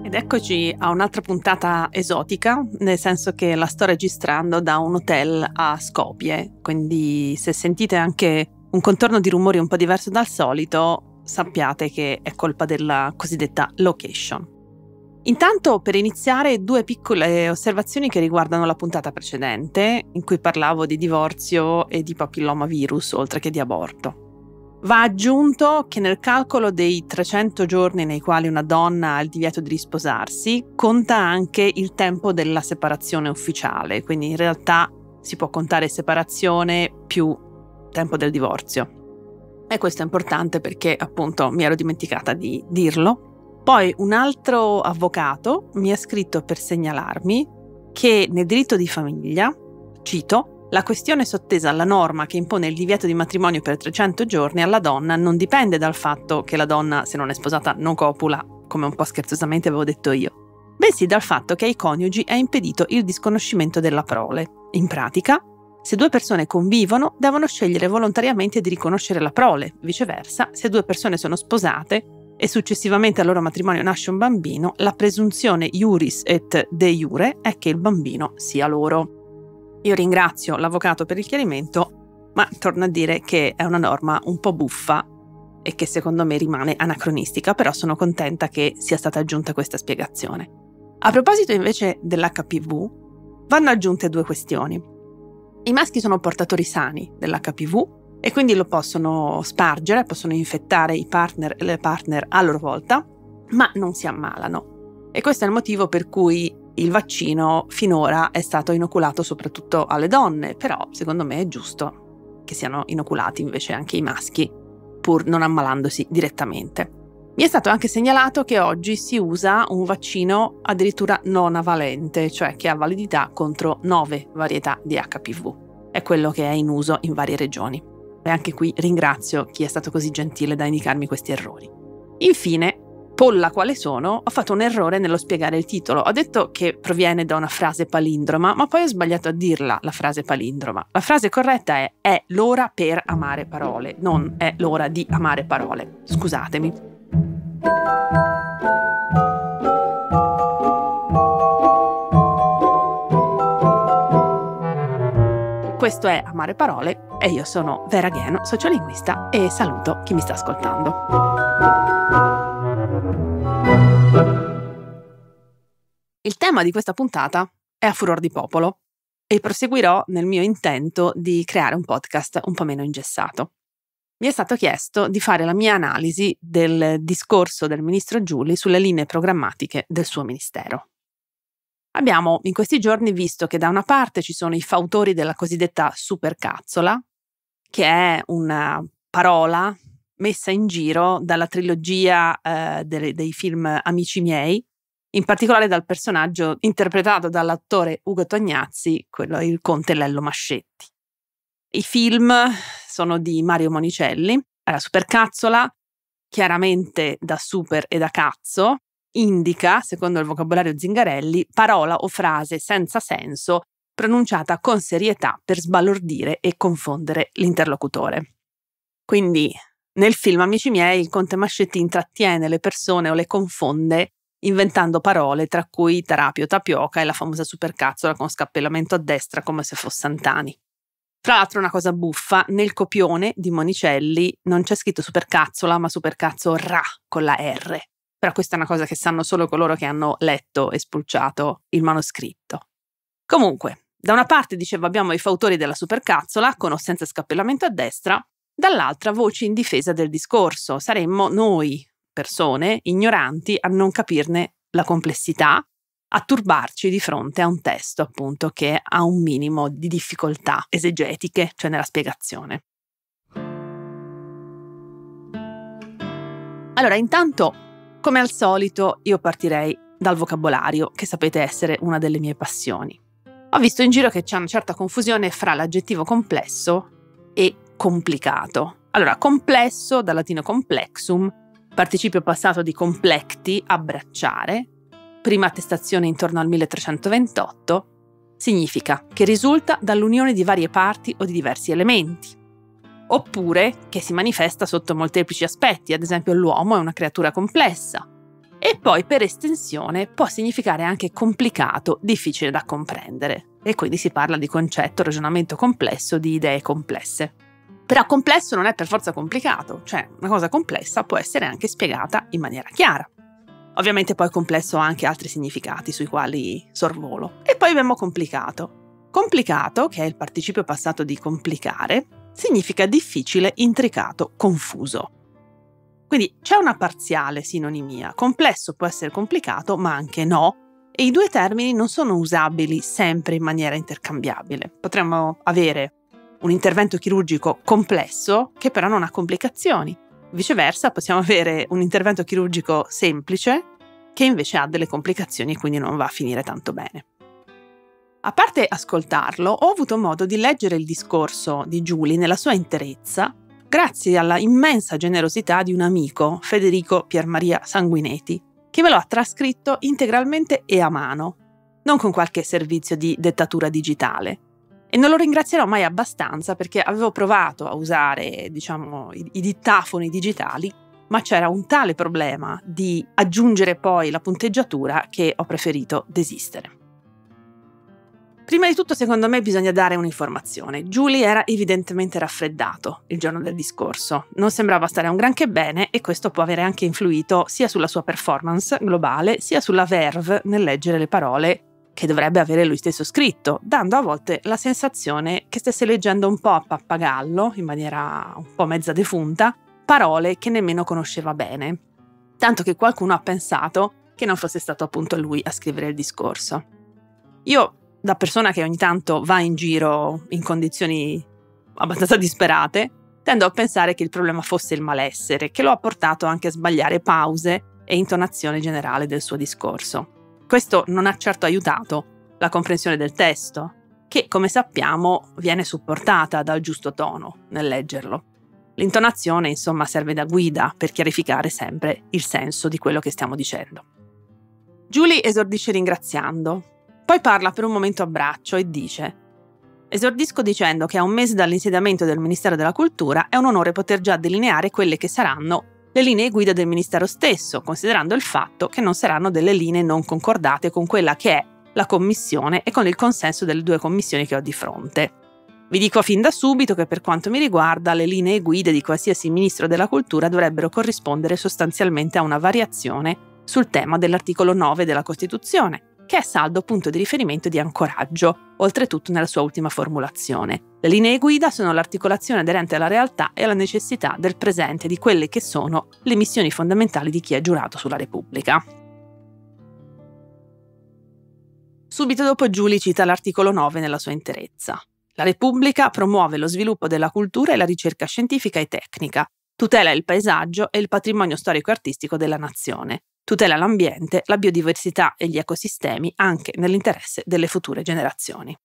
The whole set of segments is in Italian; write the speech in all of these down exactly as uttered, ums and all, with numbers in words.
Ed eccoci a un'altra puntata esotica, nel senso che la sto registrando da un hotel a Skopje, quindi se sentite anche un contorno di rumori un po' diverso dal solito, sappiate che è colpa della cosiddetta location. Intanto, per iniziare, due piccole osservazioni che riguardano la puntata precedente, in cui parlavo di divorzio e di papillomavirus, oltre che di aborto. Va aggiunto che nel calcolo dei trecento giorni nei quali una donna ha il divieto di risposarsi, conta anche il tempo della separazione ufficiale, quindi in realtà si può contare separazione più tempo del divorzio. E questo è importante perché appunto mi ero dimenticata di dirlo. Poi un altro avvocato mi ha scritto per segnalarmi che nel diritto di famiglia, cito, la questione sottesa alla norma che impone il divieto di matrimonio per trecento giorni alla donna non dipende dal fatto che la donna, se non è sposata, non copula, come un po' scherzosamente avevo detto io, bensì dal fatto che ai coniugi è impedito il disconoscimento della prole. In pratica, se due persone convivono, devono scegliere volontariamente di riconoscere la prole. Viceversa, se due persone sono sposate e successivamente al loro matrimonio nasce un bambino, la presunzione iuris et de iure è che il bambino sia loro. Io ringrazio l'avvocato per il chiarimento, ma torno a dire che è una norma un po' buffa e che secondo me rimane anacronistica, però sono contenta che sia stata aggiunta questa spiegazione. A proposito invece dell'H P V, vanno aggiunte due questioni. I maschi sono portatori sani dell'H P V e quindi lo possono spargere, possono infettare i partner e le partner a loro volta, ma non si ammalano. E questo è il motivo per cui il vaccino finora è stato inoculato soprattutto alle donne, però secondo me è giusto che siano inoculati invece anche i maschi, pur non ammalandosi direttamente. Mi è stato anche segnalato che oggi si usa un vaccino addirittura non avalente, cioè che ha validità contro nove varietà di H P V. È quello che è in uso in varie regioni. E anche qui ringrazio chi è stato così gentile da indicarmi questi errori. Infine, polla quale sono, ho fatto un errore nello spiegare il titolo. Ho detto che proviene da una frase palindroma, ma poi ho sbagliato a dirla, la frase palindroma. La frase corretta è è l'ora per amare parole, non è l'ora di amare parole. Scusatemi. Questo è Amare Parole e io sono Vera Gheno, sociolinguista, e saluto chi mi sta ascoltando. Il tema di questa puntata è a furor di popolo e proseguirò nel mio intento di creare un podcast un po' meno ingessato. Mi è stato chiesto di fare la mia analisi del discorso del ministro Giuli sulle linee programmatiche del suo ministero. Abbiamo in questi giorni visto che da una parte ci sono i fautori della cosiddetta supercazzola, che è una parola messa in giro dalla trilogia eh, dei, dei film Amici miei, in particolare dal personaggio interpretato dall'attore Ugo Tognazzi, quello il conte Lello Mascetti. I film sono di Mario Monicelli, la supercazzola, chiaramente da super e da cazzo, indica, secondo il vocabolario Zingarelli, parola o frase senza senso pronunciata con serietà per sbalordire e confondere l'interlocutore. Quindi, nel film Amici miei, il conte Mascetti intrattiene le persone o le confonde inventando parole tra cui Tarapio, tapioca e la famosa supercazzola con scappellamento a destra come se fosse Santani. Tra l'altro una cosa buffa, nel copione di Monicelli non c'è scritto supercazzola ma supercazzora con la R. Però questa è una cosa che sanno solo coloro che hanno letto e spulciato il manoscritto. Comunque, da una parte dicevo abbiamo i fautori della supercazzola con o senza scappellamento a destra, dall'altra voci in difesa del discorso. Saremmo noi, persone ignoranti, a non capirne la complessità, a turbarci di fronte a un testo appunto che ha un minimo di difficoltà esegetiche, cioè nella spiegazione. Allora, intanto, come al solito, io partirei dal vocabolario, che sapete essere una delle mie passioni. Ho visto in giro che c'è una certa confusione fra l'aggettivo complesso e complicato. Allora, complesso, dal latino complexum, participio passato di complecti, abbracciare, prima attestazione intorno al milletrecentoventotto, significa che risulta dall'unione di varie parti o di diversi elementi. Oppure che si manifesta sotto molteplici aspetti, ad esempio l'uomo è una creatura complessa, E poi per estensione può significare anche complicato, difficile da comprendere. E quindi si parla di concetto, ragionamento complesso, di idee complesse. Però complesso non è per forza complicato, cioè una cosa complessa può essere anche spiegata in maniera chiara. Ovviamente poi complesso ha anche altri significati sui quali sorvolo. E poi abbiamo complicato. Complicato, che è il participio passato di complicare, significa difficile, intricato, confuso. Quindi c'è una parziale sinonimia. Complesso può essere complicato, ma anche no, e i due termini non sono usabili sempre in maniera intercambiabile. Potremmo avere un intervento chirurgico complesso che però non ha complicazioni. Viceversa, possiamo avere un intervento chirurgico semplice che invece ha delle complicazioni e quindi non va a finire tanto bene. A parte ascoltarlo, ho avuto modo di leggere il discorso di Giulia nella sua interezza grazie alla immensa generosità di un amico, Federico Piermaria Sanguineti, che me lo ha trascritto integralmente e a mano, non con qualche servizio di dettatura digitale. E non lo ringrazierò mai abbastanza perché avevo provato a usare, diciamo, i, i dittafoni digitali, ma c'era un tale problema di aggiungere poi la punteggiatura che ho preferito desistere. Prima di tutto, secondo me, bisogna dare un'informazione. Julie era evidentemente raffreddato il giorno del discorso. Non sembrava stare un granché bene e questo può avere anche influito sia sulla sua performance globale, sia sulla verve nel leggere le parole che dovrebbe avere lui stesso scritto, dando a volte la sensazione che stesse leggendo un po' a pappagallo, in maniera un po' mezza defunta, parole che nemmeno conosceva bene. Tanto che qualcuno ha pensato che non fosse stato appunto lui a scrivere il discorso. Io, da persona che ogni tanto va in giro in condizioni abbastanza disperate, tendo a pensare che il problema fosse il malessere, che lo ha portato anche a sbagliare pause e intonazione generale del suo discorso. Questo non ha certo aiutato la comprensione del testo, che, come sappiamo, viene supportata dal giusto tono nel leggerlo. L'intonazione, insomma, serve da guida per chiarificare sempre il senso di quello che stiamo dicendo. Julie esordisce ringraziando. Poi parla per un momento a braccio e dice: esordisco dicendo che a un mese dall'insediamento del Ministero della Cultura è un onore poter già delineare quelle che saranno le linee guida del Ministero stesso, considerando il fatto che non saranno delle linee non concordate con quella che è la Commissione e con il consenso delle due commissioni che ho di fronte. Vi dico fin da subito che per quanto mi riguarda le linee guida di qualsiasi Ministro della Cultura dovrebbero corrispondere sostanzialmente a una variazione sul tema dell'articolo nove della Costituzione, che è saldo punto di riferimento di ancoraggio, oltretutto nella sua ultima formulazione. Le linee guida sono l'articolazione aderente alla realtà e alla necessità del presente di quelle che sono le missioni fondamentali di chi è giurato sulla Repubblica. Subito dopo Giulia cita l'articolo nove nella sua interezza. La Repubblica promuove lo sviluppo della cultura e la ricerca scientifica e tecnica, tutela il paesaggio e il patrimonio storico e artistico della nazione, tutela l'ambiente, la biodiversità e gli ecosistemi anche nell'interesse delle future generazioni.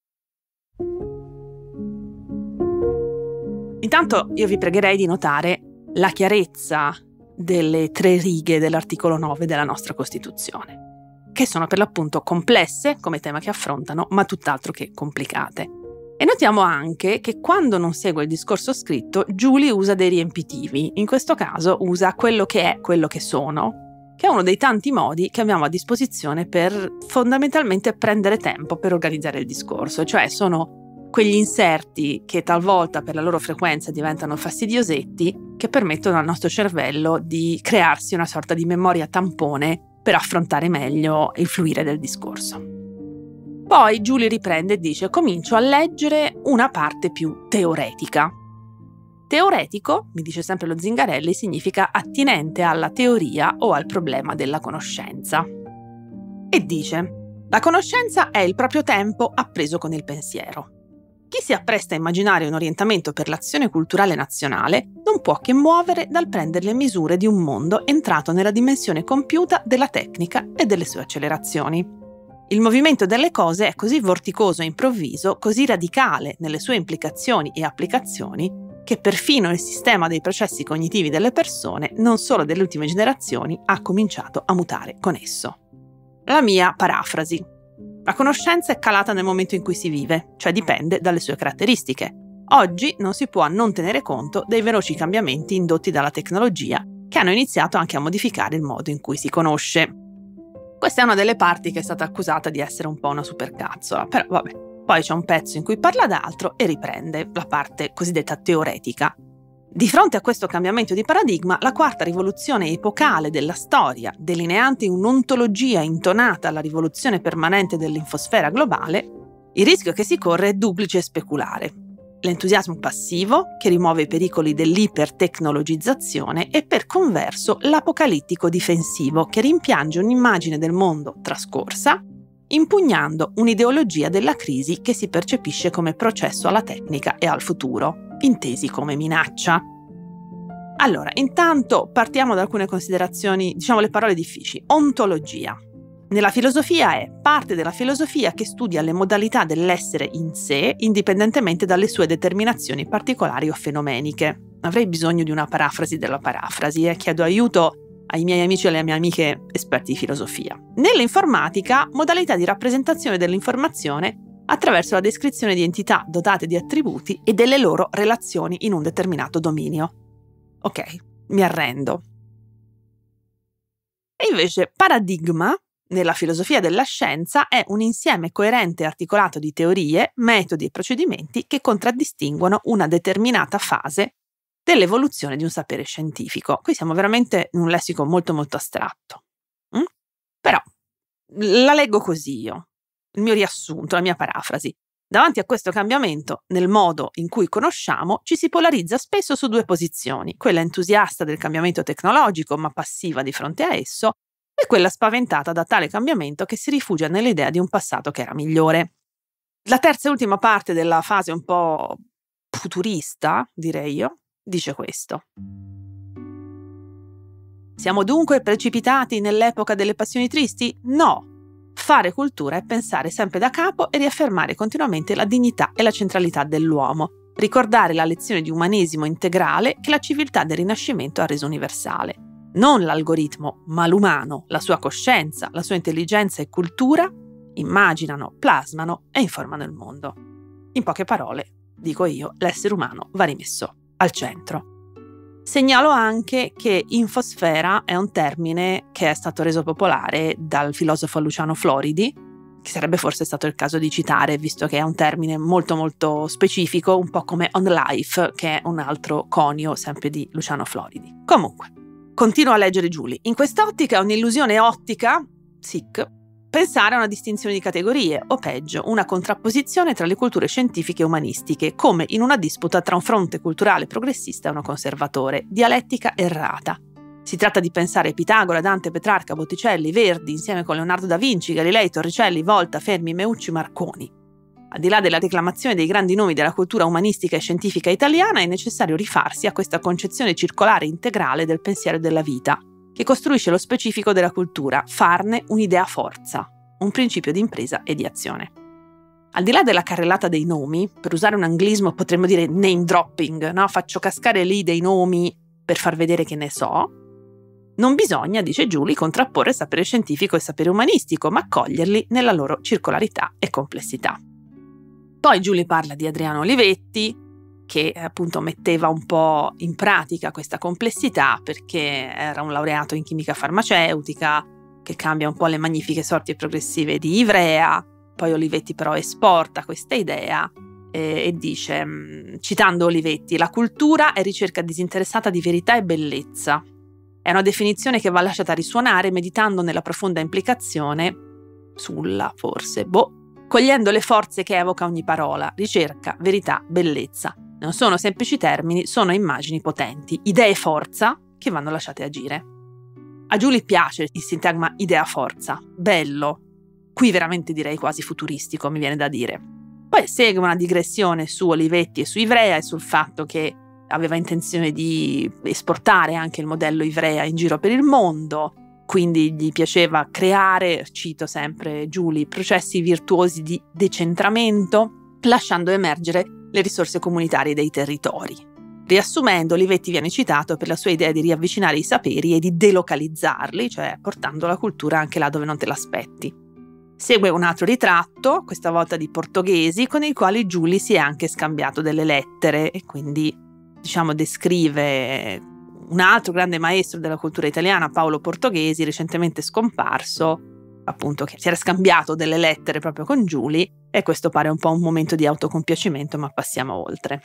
Intanto io vi pregherei di notare la chiarezza delle tre righe dell'articolo nove della nostra Costituzione, che sono per l'appunto complesse come tema che affrontano, ma tutt'altro che complicate. E notiamo anche che quando non segue il discorso scritto, Julie usa dei riempitivi. In questo caso usa quello che è, quello che sono, che è uno dei tanti modi che abbiamo a disposizione per fondamentalmente prendere tempo per organizzare il discorso, cioè sono quegli inserti che talvolta per la loro frequenza diventano fastidiosetti, che permettono al nostro cervello di crearsi una sorta di memoria tampone per affrontare meglio il fluire del discorso. Poi Julie riprende e dice: comincio a leggere una parte più teoretica. Teoretico, mi dice sempre lo Zingarelli, significa attinente alla teoria o al problema della conoscenza. E dice: la conoscenza è il proprio tempo appreso con il pensiero. Chi si appresta a immaginare un orientamento per l'azione culturale nazionale non può che muovere dal prendere le misure di un mondo entrato nella dimensione compiuta della tecnica e delle sue accelerazioni. Il movimento delle cose è così vorticoso e improvviso, così radicale nelle sue implicazioni e applicazioni, che perfino il sistema dei processi cognitivi delle persone, non solo delle ultime generazioni, ha cominciato a mutare con esso. La mia parafrasi. La conoscenza è calata nel momento in cui si vive, cioè dipende dalle sue caratteristiche. Oggi non si può non tenere conto dei veloci cambiamenti indotti dalla tecnologia che hanno iniziato anche a modificare il modo in cui si conosce. Questa è una delle parti che è stata accusata di essere un po' una supercazzola, però vabbè. Poi c'è un pezzo in cui parla d'altro e riprende la parte cosiddetta teoretica. Di fronte a questo cambiamento di paradigma, la quarta rivoluzione epocale della storia, delineante un'ontologia intonata alla rivoluzione permanente dell'infosfera globale, il rischio che si corre è duplice e speculare. L'entusiasmo passivo, che rimuove i pericoli dell'ipertecnologizzazione, e per converso l'apocalittico difensivo, che rimpiange un'immagine del mondo trascorsa, impugnando un'ideologia della crisi che si percepisce come processo alla tecnica e al futuro, intesi come minaccia. Allora, intanto partiamo da alcune considerazioni, diciamo le parole difficili. Ontologia. Nella filosofia è parte della filosofia che studia le modalità dell'essere in sé, indipendentemente dalle sue determinazioni particolari o fenomeniche. Avrei bisogno di una parafrasi della parafrasi e chiedo aiuto ai miei amici e alle mie amiche esperti di filosofia. Nell'informatica, modalità di rappresentazione dell'informazione attraverso la descrizione di entità dotate di attributi e delle loro relazioni in un determinato dominio. Ok, mi arrendo. E invece paradigma, nella filosofia della scienza, è un insieme coerente e articolato di teorie, metodi e procedimenti che contraddistinguono una determinata fase dell'evoluzione di un sapere scientifico. Qui siamo veramente in un lessico molto molto astratto. Mm? Però la leggo così io, il mio riassunto, la mia parafrasi. Davanti a questo cambiamento, nel modo in cui conosciamo, ci si polarizza spesso su due posizioni, quella entusiasta del cambiamento tecnologico ma passiva di fronte a esso, e quella spaventata da tale cambiamento che si rifugia nell'idea di un passato che era migliore. La terza e ultima parte della fase un po' futurista, direi io, dice questo. Siamo dunque precipitati nell'epoca delle passioni tristi? No. Fare cultura è pensare sempre da capo e riaffermare continuamente la dignità e la centralità dell'uomo, ricordare la lezione di umanesimo integrale che la civiltà del Rinascimento ha reso universale. Non l'algoritmo, ma l'umano, la sua coscienza, la sua intelligenza e cultura immaginano, plasmano e informano il mondo. In poche parole, dico io, l'essere umano va rimesso al centro. Segnalo anche che infosfera è un termine che è stato reso popolare dal filosofo Luciano Floridi, che sarebbe forse stato il caso di citare, visto che è un termine molto molto specifico, un po' come on life, che è un altro conio sempre di Luciano Floridi. Comunque, continuo a leggere Giuli. In quest'ottica è un'illusione ottica, sic, pensare a una distinzione di categorie, o peggio, una contrapposizione tra le culture scientifiche e umanistiche, come in una disputa tra un fronte culturale progressista e uno conservatore, dialettica errata. Si tratta di pensare Pitagora, Dante, Petrarca, Botticelli, Verdi, insieme con Leonardo da Vinci, Galilei, Torricelli, Volta, Fermi, Meucci, Marconi. Al di là della declamazione dei grandi nomi della cultura umanistica e scientifica italiana, è necessario rifarsi a questa concezione circolare integrale del pensiero e della vita, che costruisce lo specifico della cultura, farne un'idea forza, un principio di impresa e di azione. Al di là della carrellata dei nomi, per usare un anglismo potremmo dire name dropping, no? Faccio cascare lì dei nomi per far vedere che ne so, non bisogna, dice Giuli, contrapporre sapere scientifico e sapere umanistico, ma coglierli nella loro circolarità e complessità. Poi Giuli parla di Adriano Olivetti, che appunto metteva un po' in pratica questa complessità perché era un laureato in chimica farmaceutica, che cambia un po' le magnifiche sorti progressive di Ivrea. Poi Olivetti però esporta questa idea e, e dice, citando Olivetti, la cultura è ricerca disinteressata di verità e bellezza. È una definizione che va lasciata risuonare meditando nella profonda implicazione, sulla forse, boh, cogliendo le forze che evoca ogni parola, ricerca, verità, bellezza. Non sono semplici termini, sono immagini potenti, idee forza che vanno lasciate agire. A Giuli piace il sintagma idea forza, bello, qui veramente direi quasi futuristico, mi viene da dire. Poi segue una digressione su Olivetti e su Ivrea e sul fatto che aveva intenzione di esportare anche il modello Ivrea in giro per il mondo, quindi gli piaceva creare, cito sempre Giuli, processi virtuosi di decentramento, lasciando emergere le risorse comunitarie dei territori. Riassumendo, Olivetti viene citato per la sua idea di riavvicinare i saperi e di delocalizzarli, cioè portando la cultura anche là dove non te l'aspetti. Segue un altro ritratto, questa volta di portoghesi, con i quali Giuli si è anche scambiato delle lettere e quindi, diciamo, descrive un altro grande maestro della cultura italiana, Paolo Portoghesi, recentemente scomparso, appunto, che si era scambiato delle lettere proprio con Giuli, e questo pare un po' un momento di autocompiacimento, ma passiamo oltre.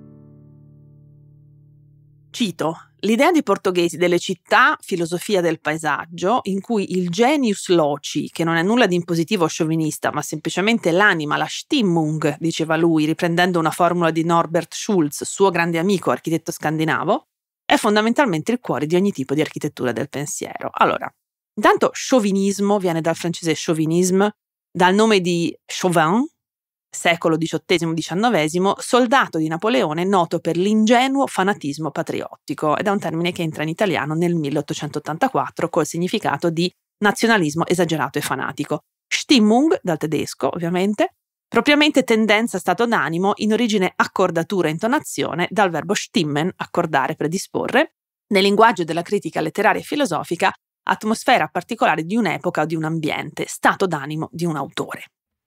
Cito: l'idea di Portoghesi delle città, filosofia del paesaggio, in cui il genius loci, che non è nulla di impositivo o sciovinista, ma semplicemente l'anima, la Stimmung, diceva lui, riprendendo una formula di Norbert Schulz, suo grande amico architetto scandinavo, è fondamentalmente il cuore di ogni tipo di architettura del pensiero. Allora, intanto sciovinismo viene dal francese chauvinisme, dal nome di Chauvin, secolo diciottesimo diciannovesimo, soldato di Napoleone noto per l'ingenuo fanatismo patriottico, ed è un termine che entra in italiano nel milleottocentottantaquattro col significato di nazionalismo esagerato e fanatico. Stimmung, dal tedesco ovviamente, propriamente tendenza, stato d'animo, in origine accordatura e intonazione, dal verbo stimmen, accordare, predisporre, nel linguaggio della critica letteraria e filosofica, atmosfera particolare di un'epoca o di un ambiente, stato d'animo di un autore.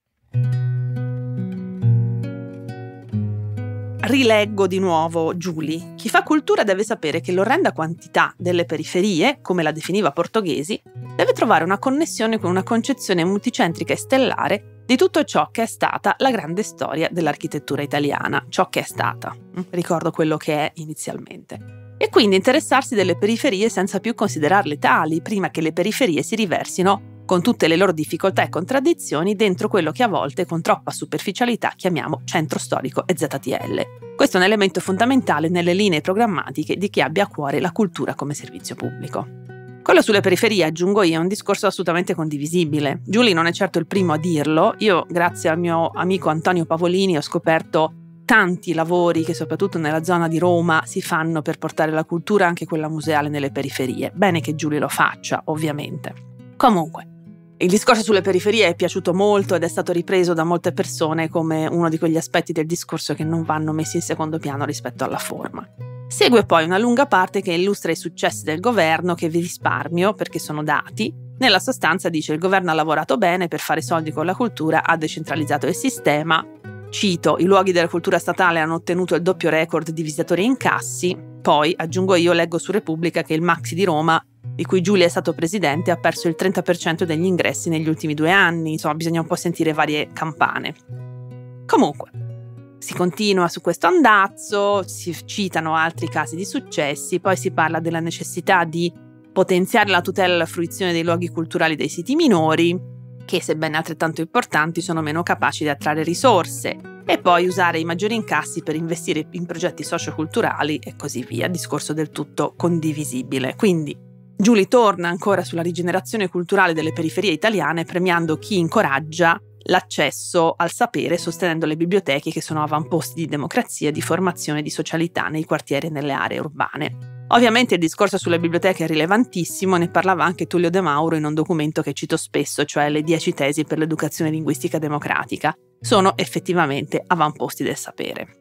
Rileggo di nuovo Giuli. Chi fa cultura deve sapere che l'orrenda quantità delle periferie, come la definiva Portoghesi, deve trovare una connessione con una concezione multicentrica e stellare di tutto ciò che è stata la grande storia dell'architettura italiana, ciò che è stata. Ricordo quello che è inizialmente. E quindi interessarsi delle periferie senza più considerarle tali, prima che le periferie si riversino con tutte le loro difficoltà e contraddizioni dentro quello che a volte con troppa superficialità chiamiamo centro storico e Z T L. Questo è un elemento fondamentale nelle linee programmatiche di chi abbia a cuore la cultura come servizio pubblico. Quello sulle periferie, aggiungo io, è un discorso assolutamente condivisibile. Giuli non è certo il primo a dirlo. Io, grazie al mio amico Antonio Pavolini, ho scoperto tanti lavori che soprattutto nella zona di Roma si fanno per portare la cultura, anche quella museale, nelle periferie. Bene che Giuli lo faccia, ovviamente. Comunque, il discorso sulle periferie è piaciuto molto ed è stato ripreso da molte persone come uno di quegli aspetti del discorso che non vanno messi in secondo piano rispetto alla forma. Segue poi una lunga parte che illustra i successi del governo, che vi risparmio perché sono dati. Nella sostanza dice: il governo ha lavorato bene per fare soldi con la cultura, ha decentralizzato il sistema. Cito: i luoghi della cultura statale hanno ottenuto il doppio record di visitatori e incassi. Poi, aggiungo io, leggo su Repubblica che il Maxi di Roma, di cui Giuli è stato presidente, ha perso il trenta per cento degli ingressi negli ultimi due anni. Insomma, bisogna un po' sentire varie campane. Comunque, si continua su questo andazzo, si citano altri casi di successi, poi si parla della necessità di potenziare la tutela e la fruizione dei luoghi culturali dei siti minori, che sebbene altrettanto importanti sono meno capaci di attrarre risorse, e poi usare i maggiori incassi per investire in progetti socioculturali e così via, discorso del tutto condivisibile. Quindi Giuli torna ancora sulla rigenerazione culturale delle periferie italiane, premiando chi incoraggia l'accesso al sapere, sostenendo le biblioteche che sono avamposti di democrazia, di formazione e di socialità nei quartieri e nelle aree urbane. Ovviamente il discorso sulle biblioteche è rilevantissimo, ne parlava anche Tullio De Mauro in un documento che cito spesso, cioè le dieci tesi per l'educazione linguistica democratica. Sono effettivamente avamposti del sapere.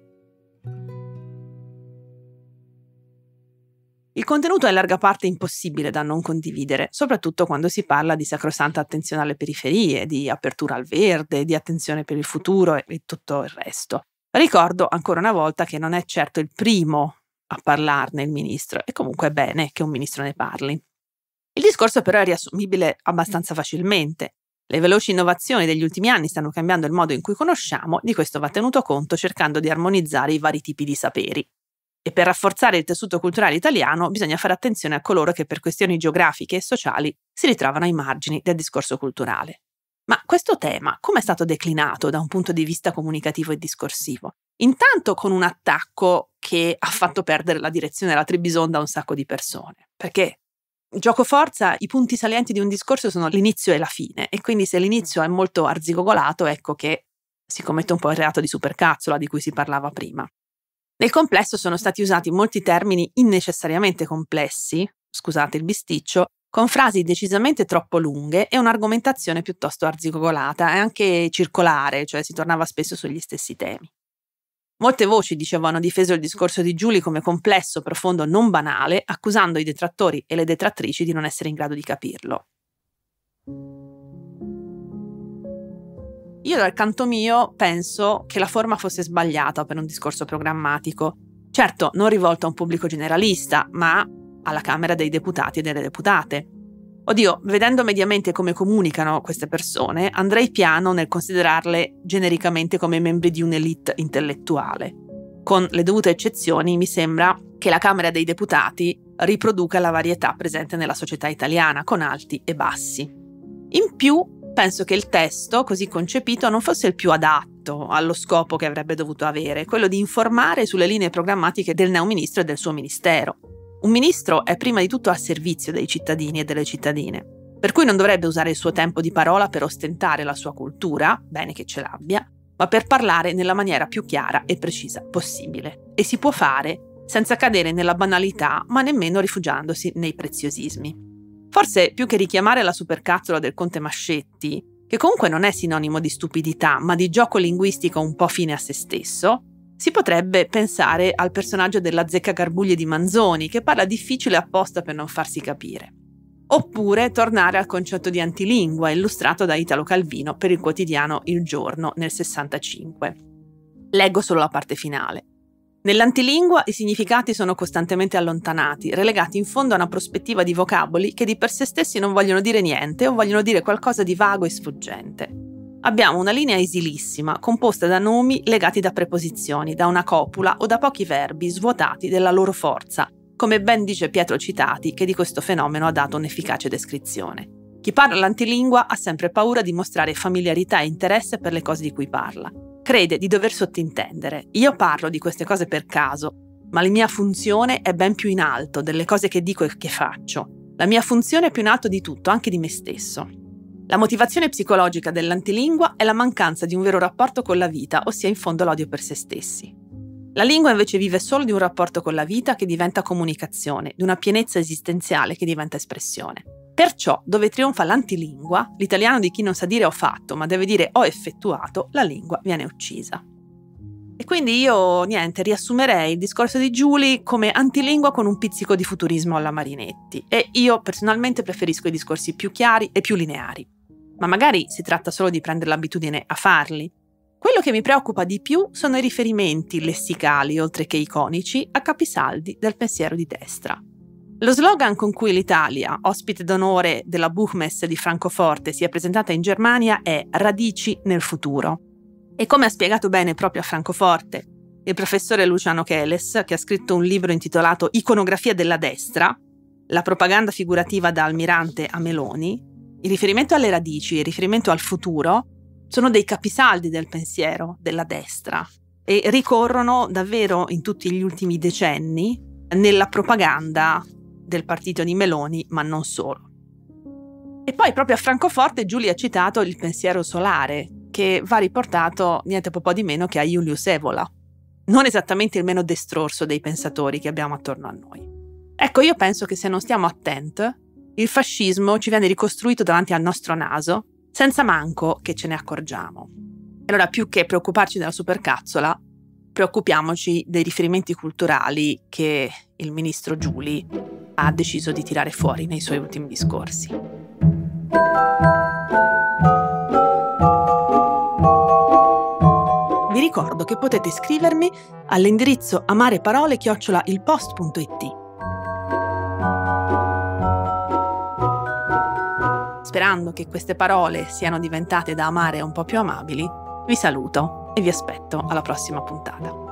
Il contenuto è in larga parte impossibile da non condividere, soprattutto quando si parla di sacrosanta attenzione alle periferie, di apertura al verde, di attenzione per il futuro e tutto il resto. Ricordo ancora una volta che non è certo il primo a parlarne il ministro, e comunque è bene che un ministro ne parli. Il discorso però è riassumibile abbastanza facilmente. Le veloci innovazioni degli ultimi anni stanno cambiando il modo in cui conosciamo, di questo va tenuto conto cercando di armonizzare i vari tipi di saperi. E per rafforzare il tessuto culturale italiano bisogna fare attenzione a coloro che per questioni geografiche e sociali si ritrovano ai margini del discorso culturale. Ma questo tema come è stato declinato da un punto di vista comunicativo e discorsivo? Intanto con un attacco che ha fatto perdere la direzione della Trebisonda a un sacco di persone, perché gioco forza, i punti salienti di un discorso sono l'inizio e la fine, e quindi se l'inizio è molto arzigogolato, ecco che si commette un po' il reato di supercazzola di cui si parlava prima. Nel complesso sono stati usati molti termini innecessariamente complessi, scusate il bisticcio, con frasi decisamente troppo lunghe e un'argomentazione piuttosto arzigogolata e anche circolare, cioè si tornava spesso sugli stessi temi. Molte voci, dicevo, hanno difeso il discorso di Giuli come complesso, profondo, non banale, accusando i detrattori e le detrattrici di non essere in grado di capirlo. Io dal canto mio penso che la forma fosse sbagliata per un discorso programmatico. Certo, non rivolto a un pubblico generalista, ma alla Camera dei Deputati e delle Deputate. Oddio, vedendo mediamente come comunicano queste persone, andrei piano nel considerarle genericamente come membri di un'elite intellettuale. Con le dovute eccezioni, mi sembra che la Camera dei Deputati riproduca la varietà presente nella società italiana, con alti e bassi. In più, penso che il testo, così concepito, non fosse il più adatto allo scopo che avrebbe dovuto avere, quello di informare sulle linee programmatiche del neoministro e del suo ministero. Un ministro è prima di tutto al servizio dei cittadini e delle cittadine, per cui non dovrebbe usare il suo tempo di parola per ostentare la sua cultura, bene che ce l'abbia, ma per parlare nella maniera più chiara e precisa possibile. E si può fare senza cadere nella banalità, ma nemmeno rifugiandosi nei preziosismi. Forse più che richiamare la supercazzola del conte Mascetti, che comunque non è sinonimo di stupidità, ma di gioco linguistico un po' fine a se stesso, si potrebbe pensare al personaggio dell'azzeccagarbuglie di Manzoni, che parla difficile apposta per non farsi capire. Oppure tornare al concetto di antilingua, illustrato da Italo Calvino per il quotidiano Il Giorno nel sessantacinque. Leggo solo la parte finale. Nell'antilingua i significati sono costantemente allontanati, relegati in fondo a una prospettiva di vocaboli che di per sé stessi non vogliono dire niente o vogliono dire qualcosa di vago e sfuggente. Abbiamo una linea esilissima, composta da nomi legati da preposizioni, da una copula o da pochi verbi svuotati della loro forza, come ben dice Pietro Citati, che di questo fenomeno ha dato un'efficace descrizione. Chi parla l'antilingua ha sempre paura di mostrare familiarità e interesse per le cose di cui parla. Crede di dover sottintendere. Io parlo di queste cose per caso, ma la mia funzione è ben più in alto delle cose che dico e che faccio. La mia funzione è più in alto di tutto, anche di me stesso. La motivazione psicologica dell'antilingua è la mancanza di un vero rapporto con la vita, ossia in fondo l'odio per se stessi. La lingua invece vive solo di un rapporto con la vita che diventa comunicazione, di una pienezza esistenziale che diventa espressione. Perciò, dove trionfa l'antilingua, l'italiano di chi non sa dire ho fatto, ma deve dire ho effettuato, la lingua viene uccisa. E quindi io, niente, riassumerei il discorso di Giuli come antilingua con un pizzico di futurismo alla Marinetti. E io personalmente preferisco i discorsi più chiari e più lineari. Ma magari si tratta solo di prendere l'abitudine a farli. Quello che mi preoccupa di più sono i riferimenti lessicali, oltre che iconici, a capisaldi del pensiero di destra. Lo slogan con cui l'Italia, ospite d'onore della Buchmesse di Francoforte, si è presentata in Germania è Radici nel futuro. E come ha spiegato bene proprio a Francoforte il professore Luciano Keles, che ha scritto un libro intitolato Iconografia della destra, la propaganda figurativa da Almirante a Meloni, il riferimento alle radici e il riferimento al futuro sono dei capisaldi del pensiero della destra e ricorrono davvero in tutti gli ultimi decenni nella propaganda del partito di Meloni, ma non solo. E poi proprio a Francoforte Giuli ha citato il pensiero solare, che va riportato niente po' di meno che a Julius Evola, non esattamente il meno destrorso dei pensatori che abbiamo attorno a noi. Ecco, io penso che se non stiamo attenti, il fascismo ci viene ricostruito davanti al nostro naso, senza manco che ce ne accorgiamo. Allora, più che preoccuparci della supercazzola, preoccupiamoci dei riferimenti culturali che il ministro Giuli ha deciso di tirare fuori nei suoi ultimi discorsi. Vi ricordo che potete scrivermi all'indirizzo amareparole chiocciola ilpost punto it. Sperando che queste parole siano diventate da amare un po' più amabili, vi saluto e vi aspetto alla prossima puntata.